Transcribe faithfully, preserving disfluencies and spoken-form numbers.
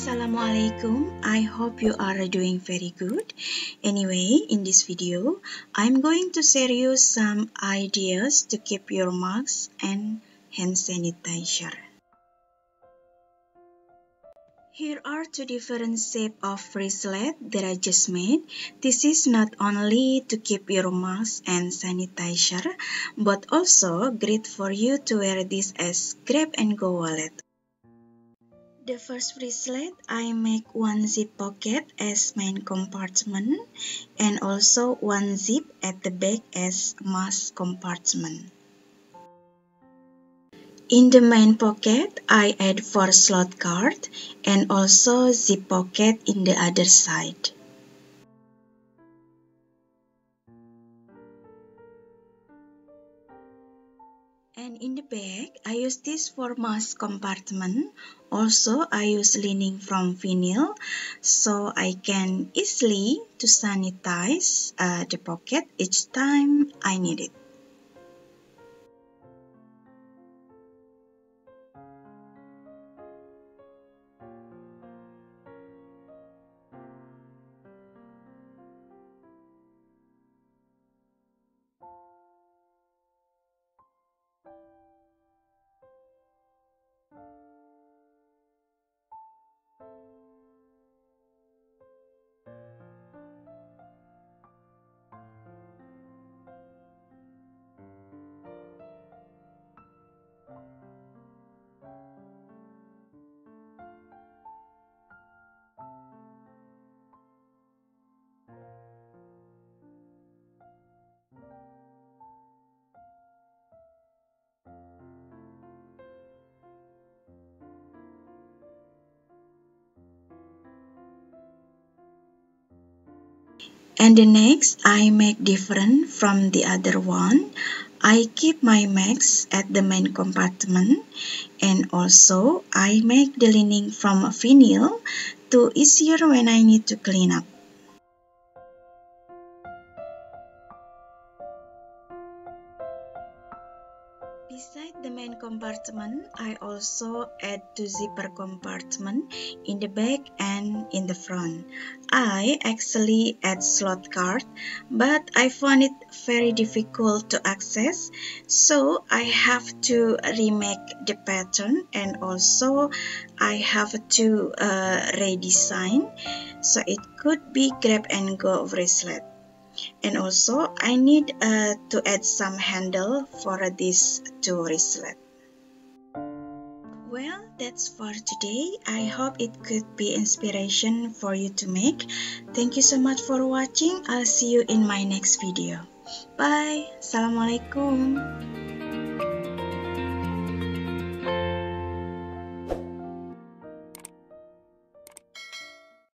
Assalamualaikum. I hope you are doing very good. Anyway, in this video, I'm going to share you some ideas to keep your mask and hand sanitizer. Here are two different shapes of bracelet that I just made. This is not only to keep your mask and sanitizer, but also great for you to wear this as grab and go wallet. The first bracelet, I make one zip pocket as main compartment and also one zip at the back as mask compartment. In the main pocket, I add four slot card and also zip pocket in the other side. And in the back, I use this for mask compartment. Also, I use lining from vinyl so I can easily to sanitize uh, the pocket each time I need it. And the next, I make different from the other one. I keep my mask at the main compartment and also I make the lining from vinyl to easier when I need to clean up. Beside the main compartment, I also add two zipper compartment in the back and in the front. I actually add slot card, but I found it very difficult to access, so I have to remake the pattern and also I have to uh, redesign so it could be grab and go bracelet. And also I need uh, to add some handle for this two bracelet. Well, that's for today. I hope it could be inspiration for you to make. Thank you so much for watching. I'll see you in my next video. Bye. Assalamualaikum.